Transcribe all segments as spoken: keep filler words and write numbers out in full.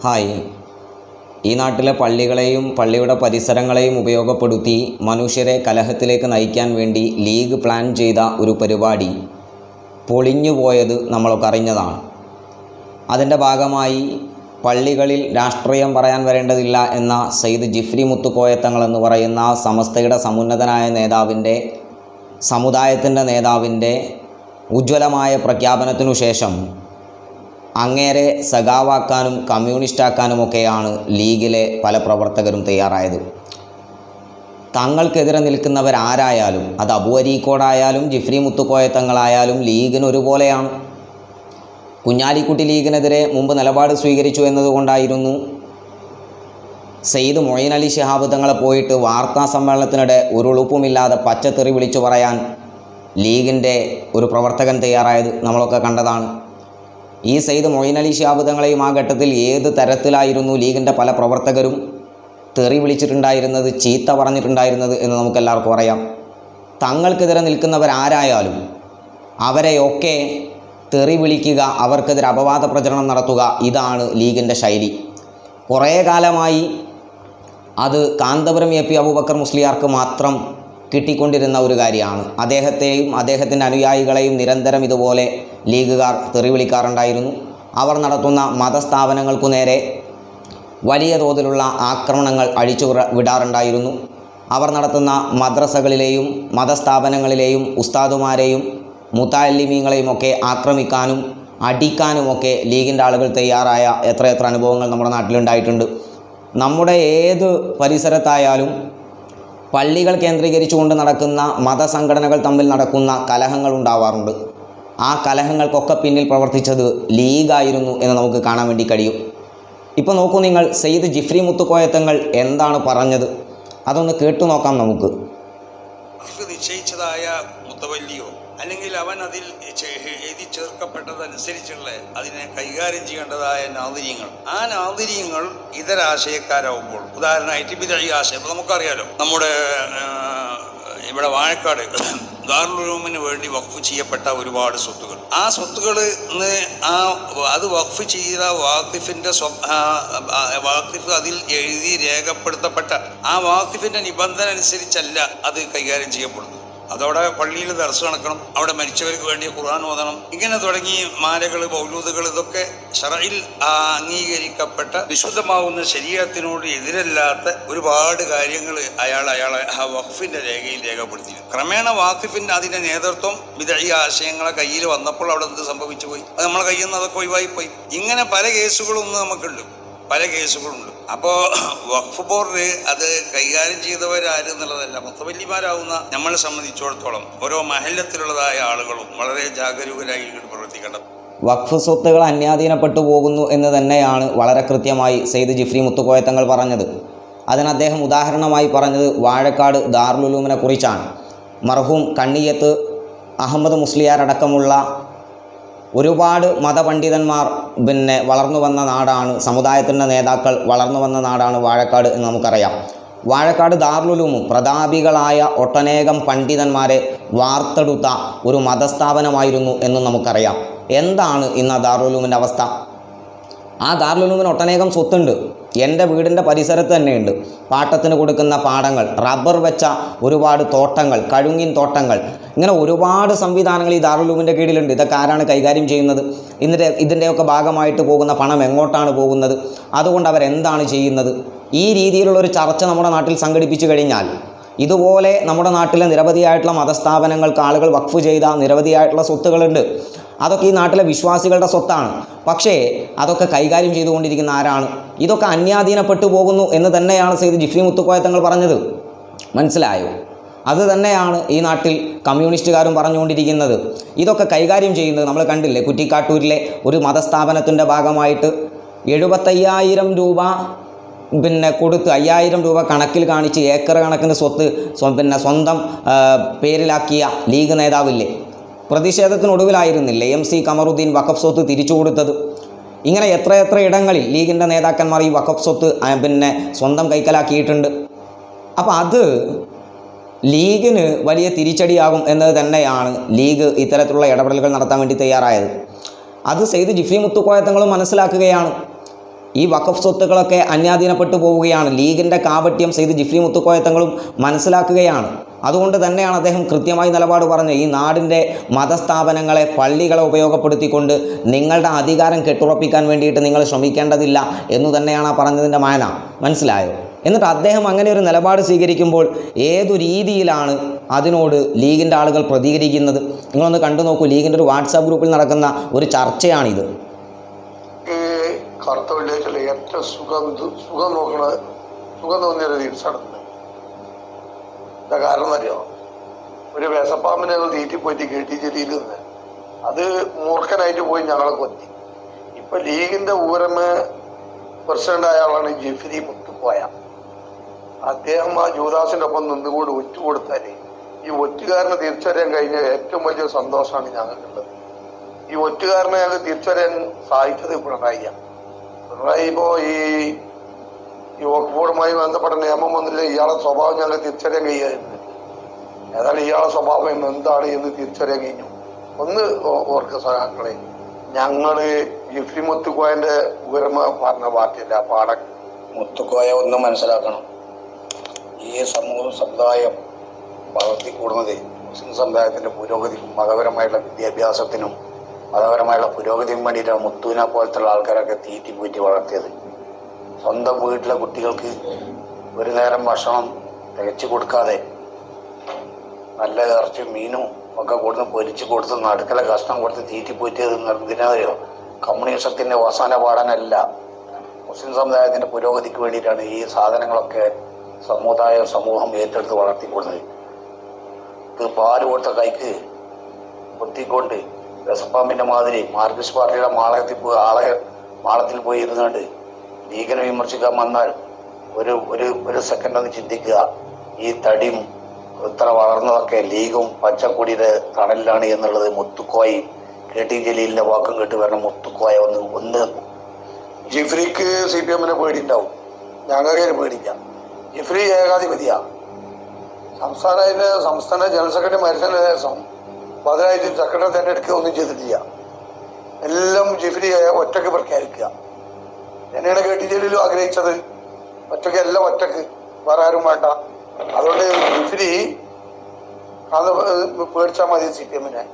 Hi. ഈ നാട്ടിലെ പള്ളികളെയും പള്ളിയുടെ പരിസരങ്ങളെയും ഉപയോഗപ്പെടുത്തി മനുഷ്യരെ കലഹത്തിലേക്ക് നയിക്കാൻ വേണ്ടി ലീഗ് പ്ലാൻ ചെയ്ത ഒരു പരിപാടി പൊളിഞ്ഞുപോയത് നമ്മളൊക്കെ അറിഞ്ഞതാണ്. അതിൻ്റെ ഭാഗമായി പള്ളികളിൽ രാഷ്ട്രീയം പറയാൻ വരേണ്ടതില്ല എന്ന സയ്യിദ് ജിഫ്രി മുത്തുക്കോയത്തങ്ങൾ എന്ന് പറയുന്ന സമസ്തയുടെ സമുന്നതനായ നേതാവിൻ്റെ സമുദായത്തിൻ്റെ നേതാവിൻ്റെ ഉജ്ജ്വലമായ പ്രഖ്യാപനത്തിനു ശേഷം അങ്ങേരെ സഖാവാക്കാനും കമ്മ്യൂണിസ്റ്റാക്കാനുമൊക്കെയാണ് ലീഗിലെ പല പ്രവർത്തകരും തയ്യാറായത്. തങ്ങൾക്കെതിരെ നിൽക്കുന്നവരാരായാലും, അത് അബു അരീക്കോടായാലും ജിഫ്രി മുത്തുക്കോയത്തങ്ങളായാലും ലീഗിന് ഒരുപോലെയാണ്. കുഞ്ഞാലിക്കുട്ടി ലീഗിനെതിരെ മുമ്പ് നിലപാട് സ്വീകരിച്ചു എന്നതുകൊണ്ടായിരുന്നു സയ്യിദ് മൊയ്ൻ അലി ശിഹാബ് തങ്ങളെ പോയിട്ട് വാർത്താ സമ്മേളനത്തിനിടെ ഒരു ഉളുപ്പുമില്ലാതെ പച്ചത്തെറി വിളിച്ചു പറയാൻ ലീഗിൻ്റെ ഒരു പ്രവർത്തകൻ തയ്യാറായത് നമ്മളൊക്കെ കണ്ടതാണ്. ഈ സയ്യിദ് മൊയ്ൻ അലി ശിഹാബ് തങ്ങളെയും ആ ഘട്ടത്തിൽ ഏത് തരത്തിലായിരുന്നു ലീഗിൻ്റെ പല പ്രവർത്തകരും തെറി വിളിച്ചിട്ടുണ്ടായിരുന്നത്, ചീത്ത പറഞ്ഞിട്ടുണ്ടായിരുന്നത് എന്ന് നമുക്കെല്ലാവർക്കും അറിയാം. തങ്ങൾക്കെതിരെ നിൽക്കുന്നവരാരായാലും അവരെയൊക്കെ തെറി വിളിക്കുക, അവർക്കെതിരെ അപവാദ പ്രചരണം നടത്തുക, ഇതാണ് ലീഗിൻ്റെ ശൈലി. കുറേ കാലമായി അത് കാന്തപുരം എ പി അബൂബക്കർ മുസ്ലിയാർക്ക് മാത്രം കിട്ടിക്കൊണ്ടിരുന്ന ഒരു കാര്യമാണ്. അദ്ദേഹത്തെയും അദ്ദേഹത്തിൻ്റെ അനുയായികളെയും നിരന്തരം ഇതുപോലെ ലീഗുകാർ തെറി വിളിക്കാറുണ്ടായിരുന്നു. അവർ നടത്തുന്ന മതസ്ഥാപനങ്ങൾക്കു നേരെ വലിയ തോതിലുള്ള ആക്രമണങ്ങൾ അഴിച്ചു വിടാറുണ്ടായിരുന്നു. അവർ നടത്തുന്ന മദ്രസകളിലെയും മതസ്ഥാപനങ്ങളിലെയും ഉസ്താദുമാരെയും മുത്തഅല്ലിമീങ്ങളെയും ഒക്കെ ആക്രമിക്കാനും അടിക്കാനുമൊക്കെ ലീഗിൻ്റെ ആളുകൾ തയ്യാറായ എത്രയെത്ര അനുഭവങ്ങൾ നമ്മുടെ നാട്ടിലുണ്ടായിട്ടുണ്ട്. നമ്മുടെ ഏത് പരിസരത്തായാലും പള്ളികൾ കേന്ദ്രീകരിച്ചുകൊണ്ട് നടക്കുന്ന മതസംഘടനകൾ തമ്മിൽ നടക്കുന്ന കലഹങ്ങൾ ഉണ്ടാവാറുണ്ട്. ആ കലഹങ്ങൾക്കൊക്കെ പിന്നിൽ പ്രവർത്തിച്ചത് ലീഗായിരുന്നു എന്ന് നമുക്ക് കാണാൻ വേണ്ടി കഴിയും. ഇപ്പോൾ നോക്കൂ നിങ്ങൾ, സയ്യിദ് ജിഫ്രി മുത്തുക്കോയത്തങ്ങൾ എന്താണ് പറഞ്ഞത്, അതൊന്ന് കേട്ടു നോക്കാം നമുക്ക്. നിശ്ചയിച്ചതായ മുത്തവല്ലിയോ അല്ലെങ്കിൽ അവൻ അതിൽ എഴുതി ചേർക്കപ്പെട്ടതനുസരിച്ചുള്ള അതിനെ കൈകാര്യം ചെയ്യേണ്ടതായ നാദിര്യങ്ങൾ, ആ നാദിര്യങ്ങൾ ഇതരാശയക്കാരാവുമ്പോൾ, ഉദാഹരണമായിട്ട് ബിദഈ ആശയം, ഇപ്പോൾ നമുക്കറിയാലോ നമ്മുടെ ഇവിടെ വാഴക്കാട് ദാറുൽ ഉലൂമിന് വേണ്ടി വഖഫ് ചെയ്യപ്പെട്ട ഒരുപാട് സ്വത്തുകൾ, ആ സ്വത്തുകൾ ആ അത് വഖഫ് ചെയ്ത വാഖിഫിൻ്റെ വാഖിഫ് അതിൽ എഴുതി രേഖപ്പെടുത്തപ്പെട്ട ആ വാഖിഫിൻ്റെ നിബന്ധന അനുസരിച്ചല്ല അത് കൈകാര്യം ചെയ്യപ്പെടുന്നു. അതോടെ പള്ളിയിൽ ദർസ് നടക്കണം, അവിടെ മരിച്ചവർക്ക് വേണ്ടി ഖുർആൻ ഓതണം, ഇങ്ങനെ തുടങ്ങി മാലകൾ, മൗലൂദുകൾ, ഇതൊക്കെ ശറഇൽ അംഗീകരിക്കപ്പെട്ട വിശുദ്ധമാവുന്ന ശരീഅത്തിനോട് എതിരല്ലാത്ത ഒരുപാട് കാര്യങ്ങൾ അയാൾ അയാളെ ആ വഖഫിൻ്റെ രേഖയിൽ രേഖപ്പെടുത്തി. ക്രമേണ വാഖിഫിൻ്റെ അതിൻ്റെ നേതൃത്വം ബിദഈ ആശയങ്ങളെ കയ്യിൽ വന്നപ്പോൾ അവിടെ എന്ത് സംഭവിച്ചു പോയി, അത് നമ്മളെ കയ്യിൽ നിന്ന് അതൊക്കെ ഒഴിവായിപ്പോയി. ഇങ്ങനെ പല കേസുകളും ഇന്ന് നമുക്കുണ്ട്, പല കേസുകളുണ്ട്. അപ്പോൾ വഖഫ് ബോർഡ് അത് കൈകാര്യം ചെയ്തവരാരെന്നുള്ളതല്ല, മുത്തവല്ലിമാരാവുന്ന നമ്മളെ സംബന്ധിച്ചിടത്തോളം ഓരോ മഹല്ലത്തിലുള്ളതായ ആളുകളും വളരെ ജാഗരൂകരായി പ്രവർത്തിക്കേണ്ടത്. വഖഫ് സ്വത്തുകൾ അന്യാധീനപ്പെട്ടു പോകുന്നു എന്ന് തന്നെയാണ് വളരെ കൃത്യമായി സയ്യിദ് ജിഫ്രി മുത്തുക്കോയത്തങ്ങൾ പറഞ്ഞത്. അതിന് അദ്ദേഹം ഉദാഹരണമായി പറഞ്ഞത് വാഴക്കാട് ദാറുൽ ഉലൂമിനെ കുറിച്ചാണ്. മർഹൂം കണ്ണിയത്ത് അഹമ്മദ് മുസ്ലിയാരടക്കമുള്ള ഒരുപാട് മതപണ്ഡിതന്മാർ പിന്നെ വളർന്നു വന്ന നാടാണ്, സമുദായത്തിൻ്റെ നേതാക്കൾ വളർന്നു വന്ന നാടാണ് വാഴക്കാട് എന്ന് നമുക്കറിയാം. വാഴക്കാട് ദാറുൽ ഉലൂമും പ്രതാപികളായ ഒട്ടനേകം പണ്ഡിതന്മാരെ വാർത്തെടുത്ത ഒരു മതസ്ഥാപനമായിരുന്നു എന്നും നമുക്കറിയാം. എന്താണ് ഇന്ന് ദാറുൽ ഉലൂമിൻ്റെ അവസ്ഥ? ആ ദാറുൽ ഉലൂമിന് ഒട്ടനേകം സ്വത്തുണ്ട്. എൻ്റെ വീടിൻ്റെ പരിസരത്ത് തന്നെയുണ്ട് പാട്ടത്തിന് കൊടുക്കുന്ന പാടങ്ങൾ, റബ്ബർ വെച്ച ഒരുപാട് തോട്ടങ്ങൾ, കഴുങ്ങിൻ തോട്ടങ്ങൾ, ഇങ്ങനെ ഒരുപാട് സംവിധാനങ്ങൾ ഈ ദാറുൽ ഉലൂമിൻ്റെ കീഴിലുണ്ട്. ഇതൊക്കെ ആരാണ് കൈകാര്യം ചെയ്യുന്നത്? ഇതിൻ്റെ ഇതിൻ്റെയൊക്കെ ഭാഗമായിട്ട് പോകുന്ന പണം എങ്ങോട്ടാണ് പോകുന്നത്? അതുകൊണ്ട് അവരെന്താണ് ചെയ്യുന്നത്? ഈ രീതിയിലുള്ളൊരു ചർച്ച നമ്മുടെ നാട്ടിൽ സംഘടിപ്പിച്ചു കഴിഞ്ഞാൽ ഇതുപോലെ നമ്മുടെ നാട്ടിലെ നിരവധിയായിട്ടുള്ള മതസ്ഥാപനങ്ങൾക്ക് ആളുകൾ വഖഫ് ചെയ്ത നിരവധിയായിട്ടുള്ള സ്വത്തുകളുണ്ട്. അതൊക്കെ ഈ നാട്ടിലെ വിശ്വാസികളുടെ സ്വത്താണ്. പക്ഷേ അതൊക്കെ കൈകാര്യം ചെയ്തുകൊണ്ടിരിക്കുന്ന ആരാണ്? ഇതൊക്കെ അന്യാധീനപ്പെട്ടു പോകുന്നു എന്ന് തന്നെയാണ് സയ്യിദ് ജിഫ്രി മുത്തുക്കോയത്തങ്ങൾ പറഞ്ഞത്. മനസ്സിലായോ? അത് തന്നെയാണ് ഈ നാട്ടിൽ കമ്മ്യൂണിസ്റ്റുകാരും പറഞ്ഞുകൊണ്ടിരിക്കുന്നത്. ഇതൊക്കെ കൈകാര്യം ചെയ്യുന്നത് നമ്മൾ കണ്ടില്ലേ, കുറ്റിക്കാട്ടൂരിലെ ഒരു മതസ്ഥാപനത്തിൻ്റെ ഭാഗമായിട്ട് എഴുപത്തയ്യായിരം രൂപ പിന്നെ കൊടുത്ത് അയ്യായിരം രൂപ കണക്കിൽ കാണിച്ച് ഏക്കർ കണക്കിന് സ്വത്ത് പിന്നെ സ്വന്തം പേരിലാക്കിയ ലീഗ് നേതാവില്ലേ, പ്രതിഷേധത്തിനൊടുവിലായിരുന്നില്ലേ എം സി കമറുദ്ദീൻ വഖഫ് സ്വത്ത് തിരിച്ചു കൊടുത്തത്? ഇങ്ങനെ എത്രയെത്ര ഇടങ്ങളിൽ ലീഗിൻ്റെ നേതാക്കന്മാർ ഈ വഖഫ് സ്വത്ത് പിന്നെ സ്വന്തം കൈക്കലാക്കിയിട്ടുണ്ട്. അപ്പോൾ അത് ലീഗിന് വലിയ തിരിച്ചടിയാകും എന്നത് തന്നെയാണ് ലീഗ് ഇത്തരത്തിലുള്ള ഇടപെടലുകൾ നടത്താൻ വേണ്ടി തയ്യാറായത്. അത് സയ്യിദ് ജിഫ്രി മുത്തുക്കോയത്തങ്ങളും മനസ്സിലാക്കുകയാണ്. ഈ വഖഫ് സ്വത്തുക്കളൊക്കെ അന്യാധീനപ്പെട്ടു പോവുകയാണ്. ലീഗിൻ്റെ കാപട്യം സെയ്ദ് ജിഫ്രി മുത്തുക്കോയത്തങ്ങളും മനസ്സിലാക്കുകയാണ്. അതുകൊണ്ട് തന്നെയാണ് അദ്ദേഹം കൃത്യമായി നിലപാട് പറഞ്ഞത്. ഈ നാടിൻ്റെ മതസ്ഥാപനങ്ങളെ, പള്ളികളെ ഉപയോഗപ്പെടുത്തിക്കൊണ്ട് നിങ്ങളുടെ അധികാരം കെട്ടുറപ്പിക്കാൻ വേണ്ടിയിട്ട് നിങ്ങൾ ശ്രമിക്കേണ്ടതില്ല എന്നു തന്നെയാണ് ആ പറഞ്ഞതിൻ്റെ മാന. മനസ്സിലായോ? എന്നിട്ട് അദ്ദേഹം അങ്ങനെ ഒരു നിലപാട് സ്വീകരിക്കുമ്പോൾ ഏതു രീതിയിലാണ് അതിനോട് ലീഗിൻ്റെ ആളുകൾ പ്രതികരിക്കുന്നത്? നിങ്ങളൊന്ന് കണ്ടു നോക്കൂ. ലീഗിൻ്റെ ഒരു വാട്സാപ്പ് ഗ്രൂപ്പിൽ നടക്കുന്ന ഒരു ചർച്ചയാണിത്. കറുത്ത വെള്ളിയാഴ്ച ഏറ്റവും സുഖം സുഖം നോക്കണ സുഖം തോന്നിയൊരു ദിവസം നടത്തുന്നത്. എന്താ കാരണം എന്നറിയോ? ഒരു വിശപ്പാമ്പിനെ ഞങ്ങൾ തീറ്റി പോയിട്ട് കെട്ടി ചെടിയിൽ നിന്ന് അത് മൂർഖനായിട്ട് പോയി ഞങ്ങളെ കൊത്തി. ഇപ്പൊ ലീഗിന്റെ ഊരമ പ്രസിഡന്റ് ആയ ആളാണ് ജിഫ്രി മുത്തുക്കോയ. അദ്ദേഹം ആ ജൂദാസിന്റെ ഒപ്പം നിന്നുകൂടി ഒറ്റ കൊടുത്താല് ഈ ഒറ്റുകാരനെ തിരിച്ചറിയാൻ കഴിഞ്ഞ ഏറ്റവും വലിയ സന്തോഷമാണ് ഞങ്ങൾക്കുള്ളത്. ഈ ഒറ്റുകാരനെ ഞങ്ങൾ തിരിച്ചറിയാൻ സഹായിച്ചത് പിണറായിയാണ്. പിണറായി ഇപ്പോ ഈ ഈ വഖഫുമായി ബന്ധപ്പെട്ട നിയമം വന്നില്ല, ഇയാളെ സ്വഭാവം ഞങ്ങൾ തിരിച്ചറിയാൻ കഴിയായിരുന്നു. ഏതായാലും ഇയാളെ സ്വഭാവം എന്താണ് എന്ന് തിരിച്ചറിയാൻ കഴിഞ്ഞു. ഒന്ന് ഓർക്ക സഹാക്കളെ, ഞങ്ങള് ജിഫ്രി മുത്തുക്കോയന്റെ ഉയർമ പറഞ്ഞ പാർട്ടിയല്ല. പാട മുത്തുക്കോയ ഒന്ന് മനസ്സിലാക്കണം. ഈ സമൂഹ സമുദായം വളർത്തിക്കൂടുന്നത് മുസ്ലിം സമുദായത്തിന്റെ പുരോഗതിക്കും മതപരമായുള്ള വിദ്യാഭ്യാസത്തിനും മതപരമായുള്ള പുരോഗതിക്കും വേണ്ടിയിട്ടാണ് മുത്തുവിനെ പോലത്തുള്ള ആൾക്കാരൊക്കെ തീറ്റി പൂറ്റി വളർത്തിയത്. സ്വന്തം വീട്ടിലെ കുട്ടികൾക്ക് ഒരു നേരം ഭക്ഷണം തികച്ചു കൊടുക്കാതെ നല്ല ഇറച്ചും മീനും ഒക്കെ കൊടുത്ത് പൊരിച്ചു കൊടുത്ത് നടുക്കല കഷ്ണം കൊടുത്ത് തീറ്റിപ്പോറ്റിയത് എന്തിനായോ കമ്മ്യൂണിസത്തിന്റെ അവസാന പാടാനല്ല, മുസ്ലിം സമുദായത്തിന്റെ പുരോഗതിക്ക് വേണ്ടിയിട്ടാണ് ഈ സാധനങ്ങളൊക്കെ സമുദായ സമൂഹം ഏറ്റെടുത്ത് വളർത്തിക്കൊടുന്നത്. ഇത് പാല് കൊടുത്ത കൈക്ക് പൊത്തിക്കൊണ്ട് രസപ്പാമ്പിന്റെ മാതിരി മാർക്സിസ്റ്റ് പാർട്ടിയുടെ മാളത്തിൽ പോയി ആളെ മാളത്തിൽ പോയി ഇരുന്നുകൊണ്ട് ലീഗിനെ വിമർശിക്കാൻ വന്നാൽ ഒരു ഒരു ഒരു സെക്കൻഡ് ഒന്ന് ചിന്തിക്കുക. ഈ തടിയും ഇത്ര വളർന്നതൊക്കെ ലീഗും പച്ചക്കൊടിയുടെ തണലിലാണ് എന്നുള്ളത് മുത്തുക്കോയി കെ ടി ജലീലിന്റെ വാക്കും കേട്ട് വരണം. മുത്തുക്കോയ ഒന്ന് ഒന്ന് ജിഫ്രിക്ക് സി പി എമ്മിനെ പേടിണ്ടാവും, ഞങ്ങൾക്ക് പേടില്ല. ജിഫ്രി ഏകാധിപതിയാ. സംസ്ഥാന സംസ്ഥാന ജനറൽ സെക്രട്ടറി മരിച്ചതിന് ശേഷം ബദലായിട്ട് സെക്രട്ടറി തന്നെ എടുക്കുക ഒന്നും ചെയ്തിട്ടില്ല. എല്ലാം ജിഫ്രി ഒറ്റക്ക് പ്രഖ്യാപിക്കുക തന്നെയാണ് കെ ടി ജലീലും ആഗ്രഹിച്ചത്. ഒറ്റക്ക് എല്ലാം ഒറ്റക്ക്, വേറെ ആരും വേണ്ട. അതുകൊണ്ട് ജിഫ്രി അത് പേടിച്ചാൽ മതി സി പി എമ്മിനെ.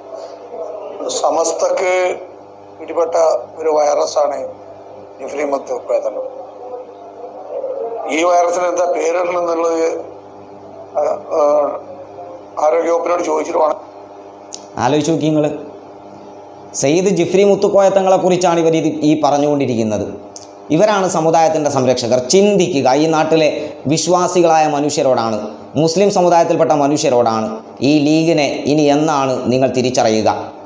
സമസ്തക്ക് പിടിപെട്ട ഒരു വൈറസാണ് ജിഫ്രി മുത്തുക്കോയ. ഈ വൈറസിന് എന്താ പേരിടണമെന്നുള്ളത് ആരോഗ്യവകുപ്പിനോട് ചോദിച്ചിട്ട് വേണം. ആലോചിച്ച് നോക്കി നിങ്ങൾ. സെയ്ദ് ജിഫ്രി മുത്തുക്കോയത്തങ്ങളെ കുറിച്ചാണ് ഇവർ ഇത് ഈ പറഞ്ഞുകൊണ്ടിരിക്കുന്നത്. ഇവരാണ് സമുദായത്തിൻ്റെ സംരക്ഷകർ. ചിന്തിക്കുക, ഈ നാട്ടിലെ വിശ്വാസികളായ മനുഷ്യരോടാണ്, മുസ്ലിം സമുദായത്തിൽപ്പെട്ട മനുഷ്യരോടാണ് ഈ ലീഗിനെ ഇനി എന്നാണ് നിങ്ങൾ തിരിച്ചറിയുക?